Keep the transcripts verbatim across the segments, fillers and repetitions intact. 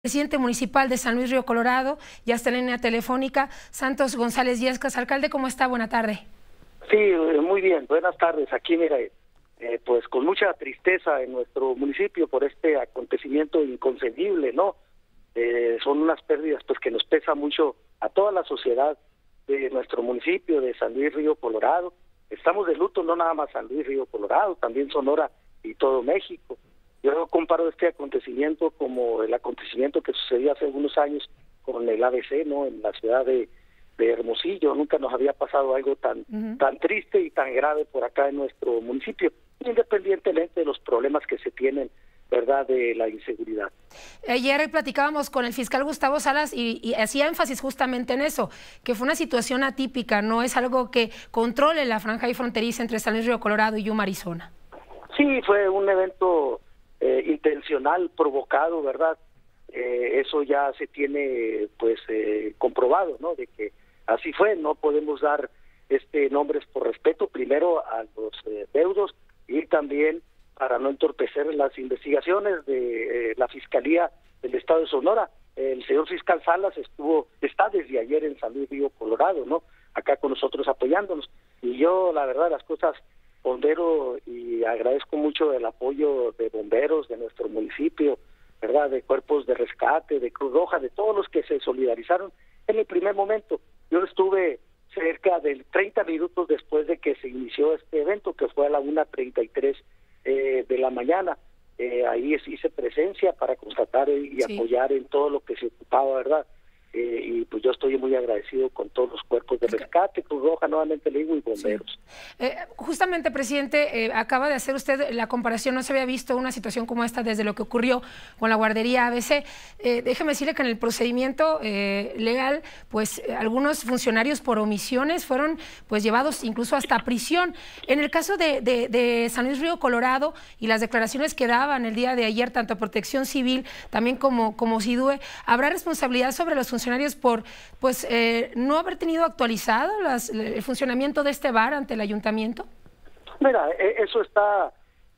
Presidente municipal de San Luis Río Colorado, ya está en línea telefónica, Santos González Illescas. Alcalde, ¿cómo está? Buena tarde. Sí, muy bien, buenas tardes. Aquí, mira, eh, pues con mucha tristeza en nuestro municipio por este acontecimiento inconcebible, ¿no? Eh, son unas pérdidas pues que nos pesa mucho a toda la sociedad de nuestro municipio de San Luis Río Colorado. Estamos de luto, no nada más San Luis Río Colorado, también Sonora y todo México. Yo comparo este acontecimiento como el acontecimiento que sucedió hace algunos años con el A B C, ¿no? En la ciudad de, de Hermosillo. Nunca nos había pasado algo tan uh-huh. tan triste y tan grave por acá en nuestro municipio, independientemente de los problemas que se tienen, ¿verdad?, de la inseguridad. Ayer platicábamos con el fiscal Gustavo Salas y, y hacía énfasis justamente en eso, que fue una situación atípica, no es algo que controle la franja y fronteriza entre San Luis Río Colorado y Yuma, Arizona. Sí, fue un evento Eh, intencional, provocado, ¿verdad? Eh, eso ya se tiene pues eh, comprobado, ¿no? De que así fue. No podemos dar este nombres por respeto primero a los eh, deudos y también para no entorpecer las investigaciones de eh, la Fiscalía del Estado de Sonora. El señor fiscal Salas estuvo, está desde ayer en San Luis Río Colorado, ¿no? Acá con nosotros apoyándonos. Y yo, la verdad, las cosas pondero y agradezco mucho el apoyo de bomberos de nuestro municipio, ¿verdad?, de cuerpos de rescate, de Cruz Roja, de todos los que se solidarizaron en el primer momento. Yo estuve cerca de treinta minutos después de que se inició este evento, que fue a la una treinta y tres eh, de la mañana. Eh, ahí hice presencia para constatar y sí. apoyar en todo lo que se ocupaba, ¿verdad? Eh, y pues yo estoy muy agradecido con todos los cuerpos de rescate, Cruz Roja, nuevamente le digo, y bomberos. Sí. Eh, justamente, presidente, eh, acaba de hacer usted la comparación, no se había visto una situación como esta desde lo que ocurrió con la guardería A B C. Eh, déjeme decirle que en el procedimiento eh, legal, pues eh, algunos funcionarios por omisiones fueron pues llevados incluso hasta prisión. En el caso de, de, de San Luis Río Colorado y las declaraciones que daban el día de ayer, tanto Protección Civil también como, como SIDUE, ¿habrá responsabilidad sobre los funcionarios funcionarios por pues eh, no haber tenido actualizado las, el funcionamiento de este bar ante el ayuntamiento? Mira, eso está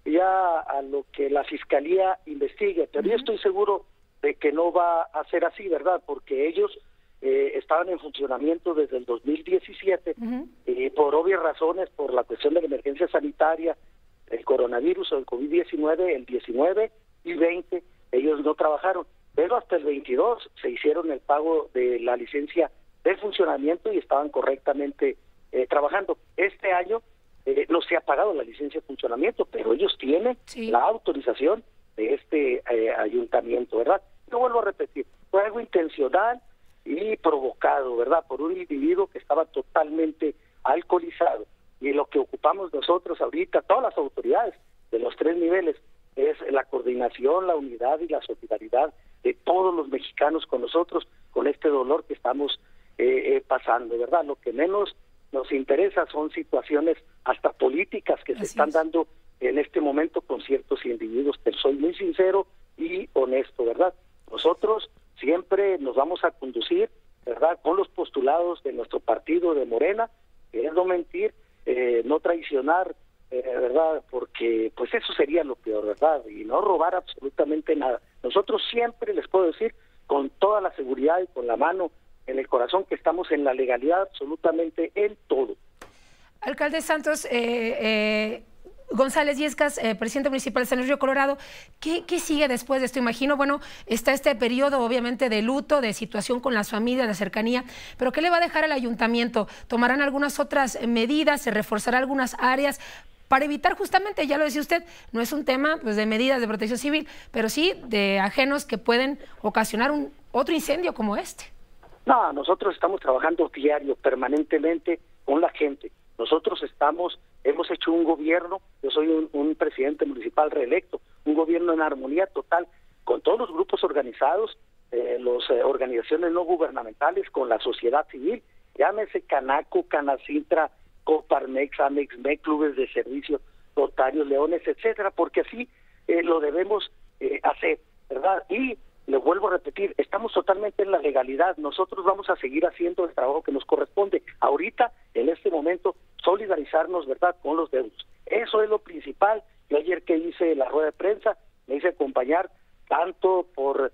ya a lo que la Fiscalía investigue, pero uh-huh. yo estoy seguro de que no va a ser así, ¿verdad? Porque ellos eh, estaban en funcionamiento desde el dos mil diecisiete uh-huh. y por obvias razones, por la cuestión de la emergencia sanitaria, el coronavirus o el COVID diecinueve, el diecinueve y veinte, ellos no trabajaron. Pero hasta el veintidós se hicieron el pago de la licencia de funcionamiento y estaban correctamente eh, trabajando. Este año eh, no se ha pagado la licencia de funcionamiento, pero ellos tienen sí. la autorización de este eh, ayuntamiento, ¿verdad? Yo vuelvo a repetir, fue algo intencional y provocado, ¿verdad? Por un individuo que estaba totalmente alcoholizado. Y lo que ocupamos nosotros ahorita, todas las autoridades de los tres niveles, es la coordinación, la unidad y la solidaridad de todos los mexicanos con nosotros, con este dolor que estamos eh, eh, pasando, ¿verdad? Lo que menos nos interesa son situaciones hasta políticas que Así se están es. dando en este momento con ciertos individuos. Pero soy muy sincero y honesto, ¿verdad? Nosotros siempre nos vamos a conducir, ¿verdad?, con los postulados de nuestro partido de Morena, que es no mentir, eh, no traicionar, Eh, ¿verdad? Porque pues eso sería lo peor, ¿verdad? Y no robar absolutamente nada. Nosotros siempre, les puedo decir, con toda la seguridad y con la mano en el corazón, que estamos en la legalidad absolutamente en todo. Alcalde Santos eh, eh, González Illescas, eh, presidente municipal de San Luis Río Colorado, ¿qué, ¿qué sigue después de esto? Imagino, bueno, está este periodo obviamente de luto, de situación con las familias, de cercanía, pero ¿qué le va a dejar al ayuntamiento? ¿Tomarán algunas otras medidas? ¿Se reforzará algunas áreas? Para evitar justamente, ya lo decía usted, no es un tema pues, de medidas de protección civil, pero sí de ajenos que pueden ocasionar un otro incendio como este. No, nosotros estamos trabajando diario, permanentemente con la gente. Nosotros estamos, hemos hecho un gobierno, yo soy un, un presidente municipal reelecto, un gobierno en armonía total con todos los grupos organizados, eh, las eh, organizaciones no gubernamentales, con la sociedad civil, llámese Canaco, Canacintra, Coparmex, Amexmex, clubes de servicio, Rotarios, Leones, etcétera, porque así eh, lo debemos eh, hacer, ¿verdad? Y le vuelvo a repetir, estamos totalmente en la legalidad, nosotros vamos a seguir haciendo el trabajo que nos corresponde. Ahorita, en este momento, solidarizarnos, ¿verdad?, con los deudos. Eso es lo principal. Yo ayer que hice la rueda de prensa, me hice acompañar tanto por las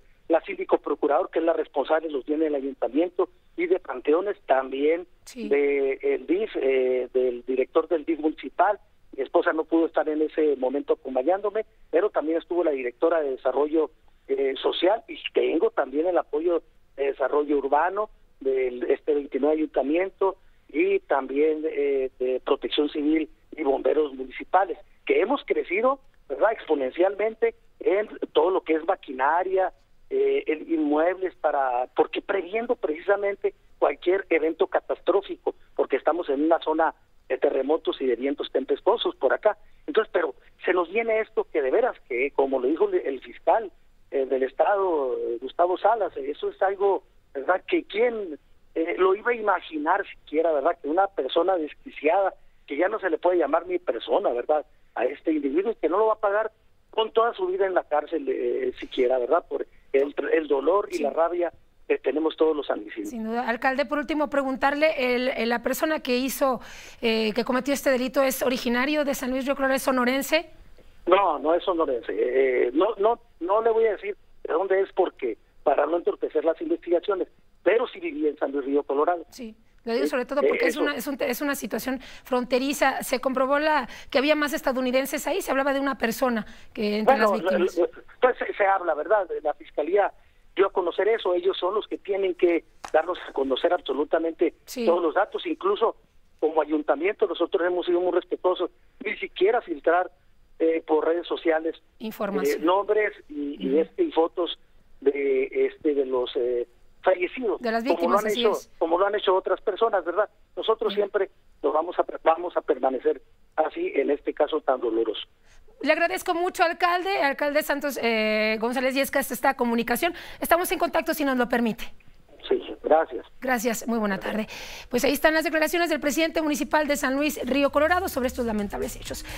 síndico procurador, que es la responsable de los bienes del ayuntamiento y de panteones, también sí. de el D I F, eh, del director del D I F municipal. Mi esposa no pudo estar en ese momento acompañándome, pero también estuvo la directora de Desarrollo eh, Social, y tengo también el apoyo de Desarrollo Urbano del este veintinueve ayuntamiento, y también eh, de Protección Civil y Bomberos Municipales, que hemos crecido, ¿verdad?, exponencialmente en todo lo que es maquinaria, eh, en inmuebles, para porque previendo precisamente cualquier evento catastrófico, porque estamos en una zona de terremotos y de vientos tempestuosos por acá. Entonces, pero se nos viene esto que de veras, que como lo dijo el fiscal eh, del Estado, Gustavo Salas, eso es algo, ¿verdad?, que quién eh, lo iba a imaginar siquiera, ¿verdad?, que una persona desquiciada, que ya no se le puede llamar ni persona, ¿verdad?, a este individuo, que no lo va a pagar con toda su vida en la cárcel eh, siquiera, ¿verdad?, por el, el dolor y sí. la rabia que tenemos todos los sanluisinos. Sin duda. Alcalde, por último, preguntarle, el, el, la persona que hizo, eh, que cometió este delito, ¿es originario de San Luis Río Colorado, es sonorense? No, no es sonorense. Eh, no, no, no le voy a decir de dónde es, porque para no entorpecer las investigaciones, pero sí vivía en San Luis Río Colorado. Sí. Lo digo sobre todo porque eh, es, una, es, un, es una situación fronteriza. Se comprobó la que había más estadounidenses ahí, se hablaba de una persona que entre bueno, las víctimas. Pues se, se habla, ¿verdad? La Fiscalía dio a conocer eso, ellos son los que tienen que darnos a conocer absolutamente sí. todos los datos, incluso como ayuntamiento nosotros hemos sido muy respetuosos, ni siquiera filtrar eh, por redes sociales información, eh, nombres y, uh-huh. y, este, y fotos de este de los eh, fallecidos, de las víctimas, como lo han hecho, es. como lo han hecho otras personas, ¿verdad? Nosotros uh-huh. siempre nos vamos a vamos a permanecer así en este caso tan doloroso. Le agradezco mucho, alcalde, alcalde Santos eh, González Yescas, esta comunicación. Estamos en contacto si nos lo permite. Sí, gracias. Gracias, muy buena tarde. Pues ahí están las declaraciones del presidente municipal de San Luis Río Colorado sobre estos lamentables hechos.